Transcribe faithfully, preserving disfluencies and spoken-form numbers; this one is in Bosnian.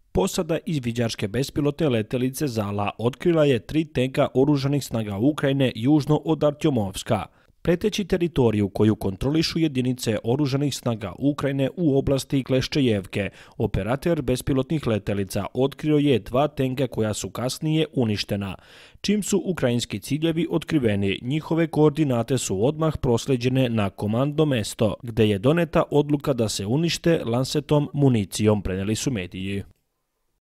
Posada izviđačke bespilotne letjelice Zala otkrila je tri tenka oružanih snaga Ukrajine južno od Artjomovska. Preteći teritoriju koju kontrolišu jedinice oružanih snaga Ukrajine u oblasti Kleščejevke, operator bespilotnih letjelica otkrio je dva tenka koja su kasnije uništena. Čim su ukrajinski ciljevi otkriveni, njihove koordinate su odmah proslijeđene na komandno mesto, gdje je doneta odluka da se unište lansetom municijom, prenijeli su mediji.